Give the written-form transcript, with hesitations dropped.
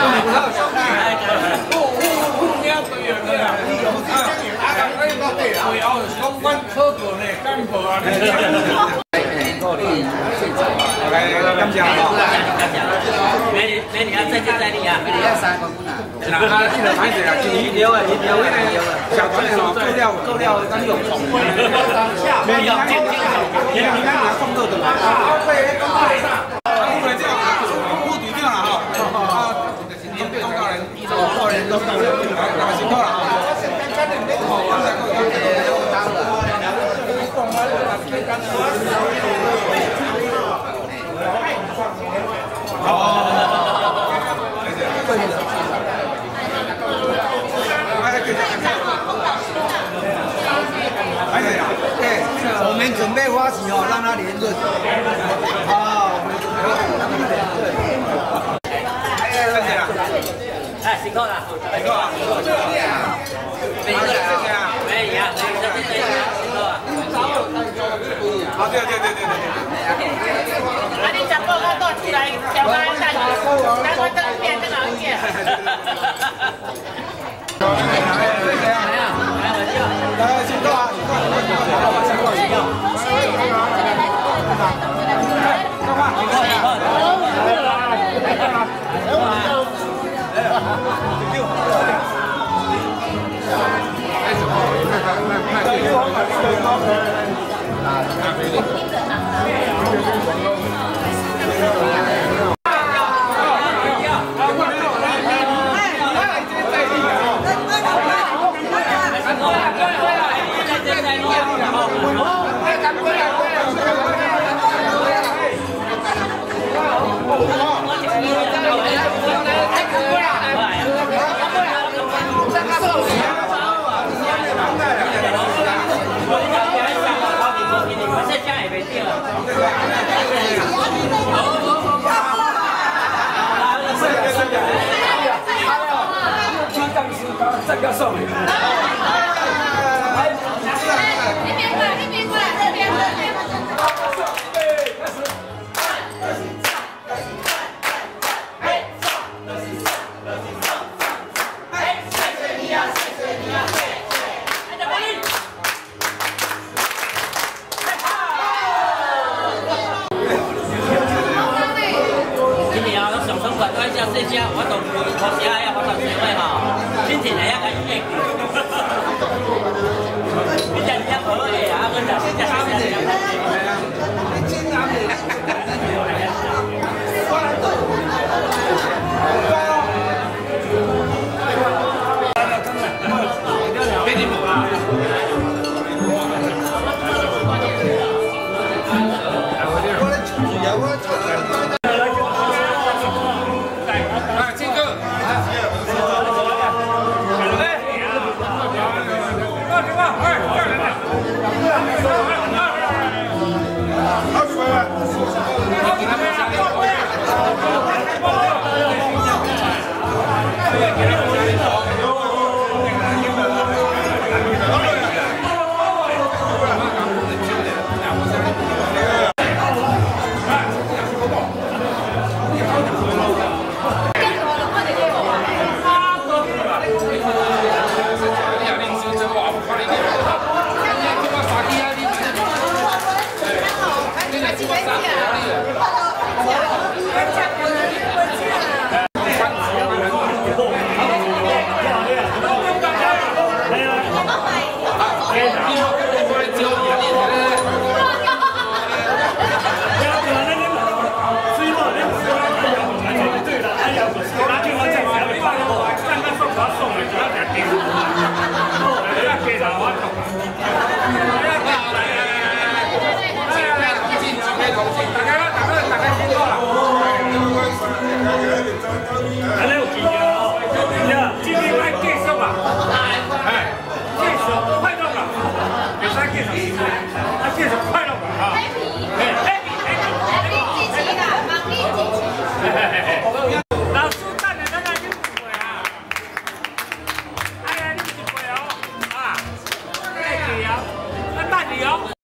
最后是讲阮考过呢，干部啊。感谢哈。美女啊，再见再厉啊！美女啊，3公分啊。是啦，啊，这个歹势啦，一条的，迄个小团的吼，做了，咱用重。美女啊，美女啊，放倒转来。副队长啦吼，东道人，东道人，来辛苦了哈。我们准备花旗哦，让它连润。好，我们准备让它连润。谢谢啦。哎，辛苦了，辛苦啊！没事啊，没呀，辛苦啊。好，对。啊，你讲过我多出来，小妈带你，难怪这边这个见。辛苦啊！这个送你。那边过来，那边过来，这边。今年啊，上春馆开下这家，我同学要发展协会哈，今天来要开业。你讲你要好诶啊，我讲现在他们这样。大家